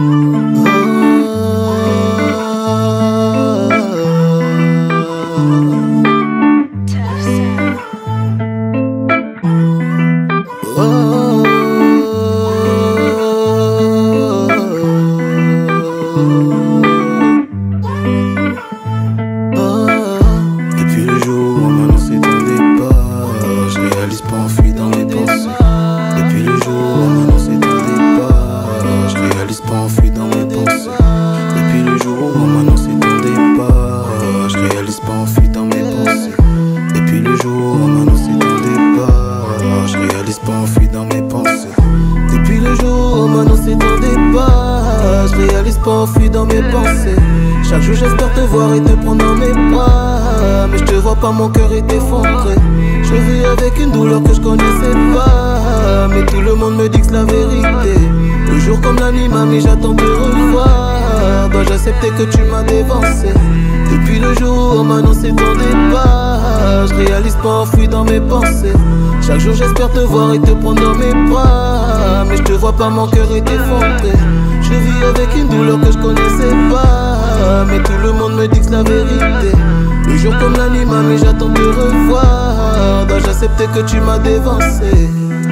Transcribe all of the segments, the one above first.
Depuis le jour où on m'a annoncé ton départ, je réalise pas enfui dans mes pensées. Depuis le jour où on m'a annoncé ton départ, je réalise pas enfui dans mes pensées. Depuis le jour où on m'a annoncé ton départ, je réalise pas enfui dans mes pensées. Depuis le jour où on m'a annoncé ton départ, je réalise pas enfui dans mes pensées. Depuis le jour où on m'a annoncé ton départ, je réalise pas enfui dans mes pensées. Chaque jour j'espère te voir et te prendre dans mes bras, mais je te vois pas, mon cœur est effondré. Je vis avec une douleur que je connaissais pas, mais tout le monde me dit que c'est la vérité. Le jour comme la nuit, mamie, j'attends de revoir. Dois-je accepter que tu m'as dévancé? Depuis le jour où on m'a annoncé ton départ, je réalise pas enfui dans mes pensées. Chaque jour j'espère te voir et te prendre dans mes bras, mais je te vois pas, mon cœur est effondré. Je vis avec une douleur que je connaissais pas, mais tout le monde me dit que c'est la vérité. Le jour comme la nuit, mamie, j'attends de revoir. Dois-je accepter que tu m'as dévancé?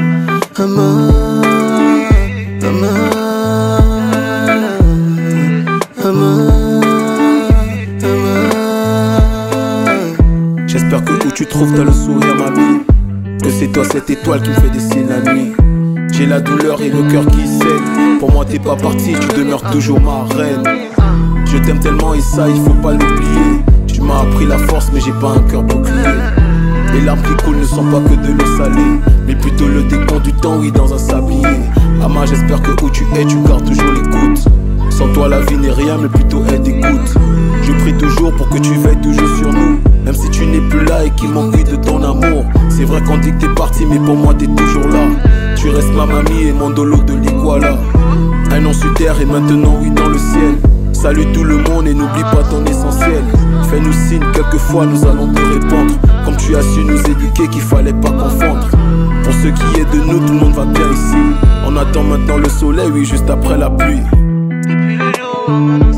J'espère que où tu trouves t'as le sourire, mamie, que c'est toi cette étoile qui me fait descendre la nuit. J'ai la douleur et le cœur qui saigne. Pour moi t'es pas parti, tu demeures toujours ma reine. Je t'aime tellement et ça il faut pas l'oublier. Tu m'as appris la force mais j'ai pas un cœur bouclier. Les larmes qui coulent ne sont pas que de l'eau salée, mais plutôt le décompte du temps, oui, dans un sablier. Maman, j'espère que où tu es, tu gardes toujours l'écoute. Sans toi la vie n'est rien mais plutôt elle t'écoute. Je prie toujours pour que tu veilles toujours sur nous, même si tu n'es plus là et qu'il manque de ton amour. C'est vrai qu'on dit que t'es parti mais pour moi t'es toujours là. Tu restes ma mamie et mon dolo de l'Iguala. Un an sur terre et maintenant oui dans le ciel. Salut tout le monde et n'oublie pas ton essentiel. Fais-nous signe, quelquefois nous allons te répondre. Comme tu as su nous éduquer qu'il fallait pas confondre. Pour ce qui est de nous, tout le monde va bien ici. On attend maintenant le soleil, oui, juste après la pluie. Depuis le jour